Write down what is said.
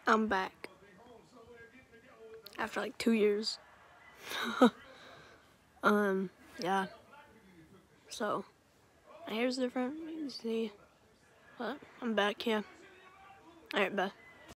I'm back after like 2 years. Yeah. So my hair's different. You can see, but I'm back. Yeah. All right, bye.